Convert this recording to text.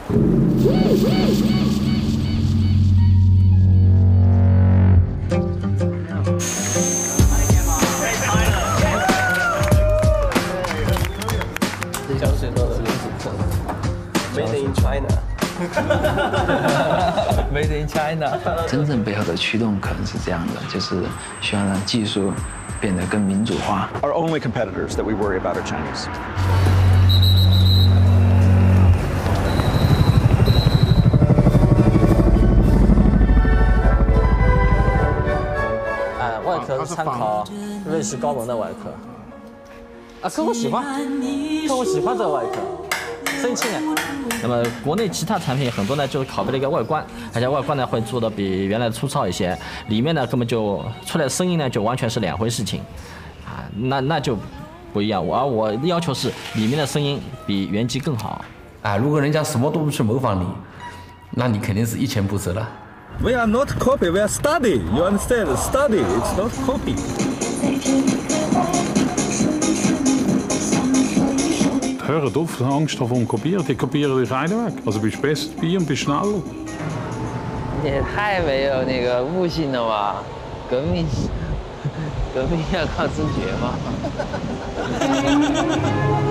江水多的原始特 ，Made in China。Made in China。 真正背后的驱动可能是这样的，就是需要让技术变得更民主化。 Our only competitors that we worry about are Chinese. 外壳是参考瑞士高门的外壳。啊，可我喜欢这个外壳，声音轻啊。那么国内其他产品很多呢，就是拷贝了一个外观，而且外观呢会做的比原来的粗糙一些，里面呢根本就出来的声音呢就完全是两回事情，啊，那就不一样。我要求是里面的声音比原机更好。 啊，如果人家什么都不去模仿你，那你肯定是一钱不值了。 We are not copy, we are study. You understand? Study, it's not copy. Hört auf, Angst davon kopieren. Die kopieren dich einen weg. Also bist du besser dabei und bist schneller. 也太没有那个悟性了吧！革命要靠自觉嘛。